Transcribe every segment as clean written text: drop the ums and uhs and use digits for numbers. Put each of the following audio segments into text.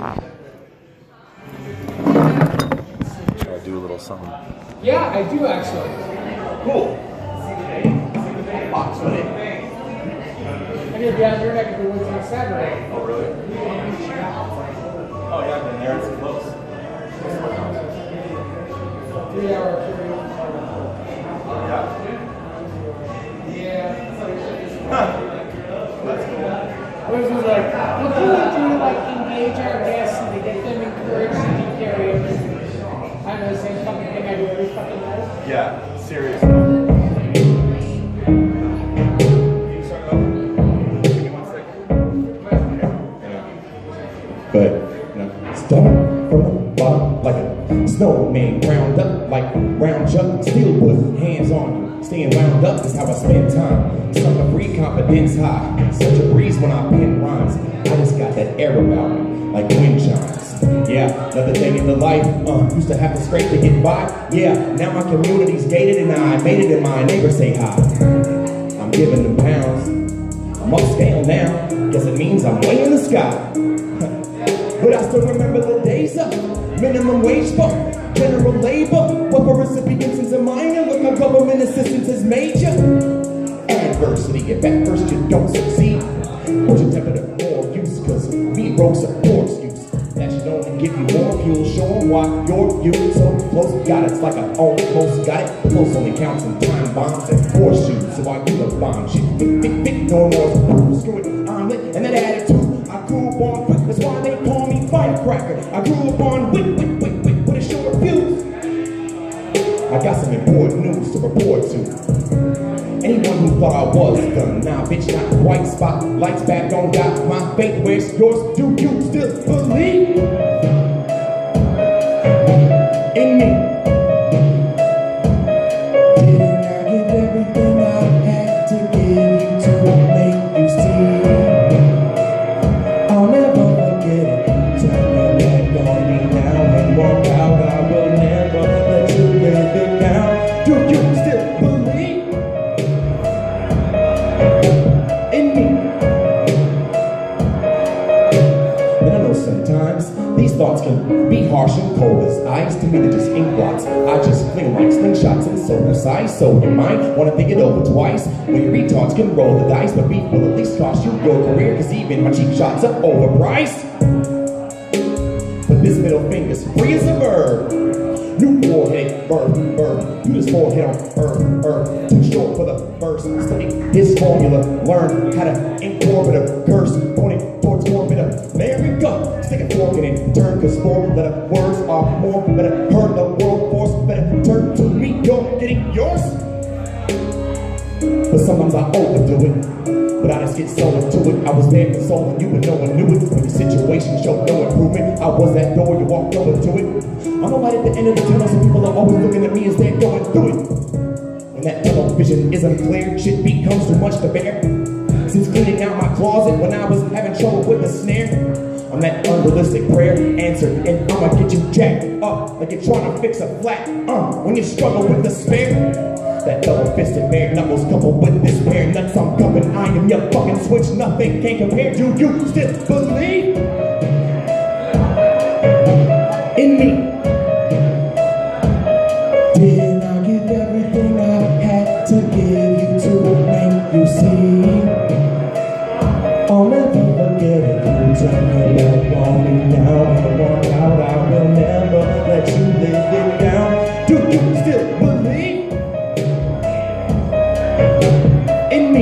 I'll do a little something. Yeah, I do actually. Cool. I'm gonna be out your neck of the woods on Saturday. Oh, really? Oh, yeah, I've been there. It's close. 3 hour period. Yeah. Yeah. Huh. That's cool. What was like, what can we do to like engage our guests and to get them encouraged to do karaoke? I know the same fucking thing I do every fucking night. Yeah, seriously. But, start from the bottom like a snowman, ground up like round chuck, steel put hands on you, staying wound up is how I spend time, sucker free, confidence high, such a breeze when I pen rhymes, I just got that air about me, like wind chimes, yeah, another thing in the life, used to have to scrape to get by, yeah, now my community's gated and I made it and my neighbors say hi, I'm giving them pounds, I'm upscale now, guess it means I'm way in the sky. But I still remember the days of minimum wage for general labor. What for recipients is a minor, look how government assistance is major. Adversity, if at first you don't succeed, push your temper to more use, cause me broke a poor excuse. That should only give you more fuel, show them why you're so close. Got it, it's like I almost got it. Close only counts in time bombs and horseshoes, so I do the bomb shit. No more screw it, I'm lit, and that attitude. I grew up on quick, that's why they call me firecracker. I grew up on wick, with a short fuse. I got some important news to report to anyone who thought I was done. Nah, bitch, not quite. Spotlights back on, got my faith. Where's yours? Do you still believe in me? Didn't I give everything I had to give you to make you see? I'll never forget it. Turn your back on me now and walk out. I will never let you live it down. Do you still believe in me? And I know sometimes these thoughts can be harsh and cold as ice. To me they're just ink blots. I just fling like slingshots and so precise. So you might want to think it over twice. When your retards can roll the dice, but beef will at least cost you your career, cause even my cheap shots are overpriced. But this middle finger's free as a bird. New forehead, bird. You just forehead on earth. Too short for the verse. Study his formula. Learn how to incorporate a curse. Pointing towards orbit. America. Stick a fork in it. Turn, cause four letter words are more. Better hurt the world force. Better turn to me. You're getting yours. But sometimes I overdo it. But I just get so into it. I was there consoling you, but no one knew it. When your situation showed no improvement, I was that door, you walked over to it. I'm the light at the end of the tunnel, so people are always looking at me as they're going through it. When that tunnel vision isn't clear, shit becomes too much to bear. Since cleaning out my closet when I was having trouble with the snare, I'm that unrealistic prayer answered, and I'ma get you jacked up like you're trying to fix a flat. When you struggle with despair. That double-fisted bare knuckles coupled with this pair nuts I'm cupping. I am your fucking switch, nothing can compare. Do you still believe in me? Didn't I give everything I had to give you to make you see? I'll never forget it. You turn your back on me now and walk out. I will never let you live it down. Do you still believe in me?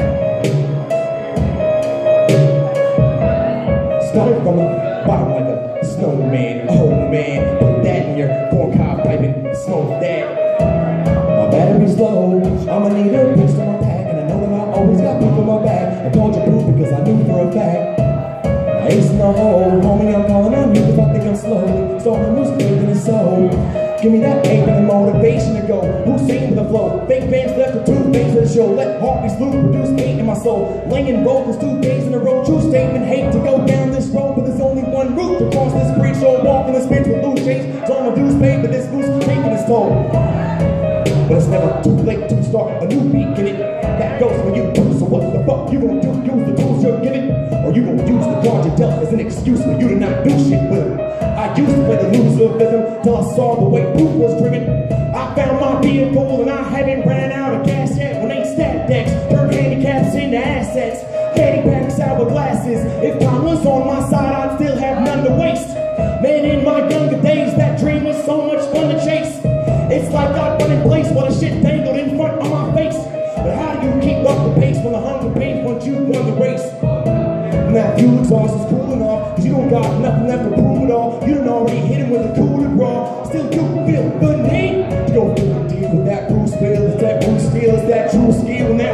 Started from the bottom like a snowman. Oh man, put that in your corncob pipe and smoke that. My battery's low, I'ma need a pistol in my pack, and I know that I always got people in my back. I told you boo because I knew for a fact I ace in the hole, homie, I'm calling on you because I think I'm slowly starting to lose faith in his soul. Give me that aim and the motivation to go. Who's singing with the flow? Fake fans left with 2 things for the show. Let heartbeats loose, produce hate in my soul. Laying vocals 2 days in a row. True statement, hate to go down this road, but there's only one route to cross this bridge. So walking the spins with loose chains. So I'm a dude's paid, but this goose taking his toll. But it's never too late to start a new beginning. That goes when you do. So what the fuck you gonna do? Use the tools you're given, or you gonna use the cards you're you dealt as an excuse for you to not do shit with him. I used to play the loser rhythm till I saw the way proof was driven. I found my vehicle and I haven't ran out of gas yet. When ain't stat decks, turn handicaps into assets. Handy packs hourglasses. If time was on my side, I'd still have none to waste. Man, in my younger days, that dream was so much fun to chase. It's like I run in place while the shit dangled in front of my face. But how do you keep up the pace when the hunger pains once you won the race? Now fuel exhaust is cool enough, cause you don't got nothing left to prove it all. You done already hit him with a coup de grace. Still you feel good need to go deal with that Bruce Will. Is that Bruce Steel? Is that true skill? And that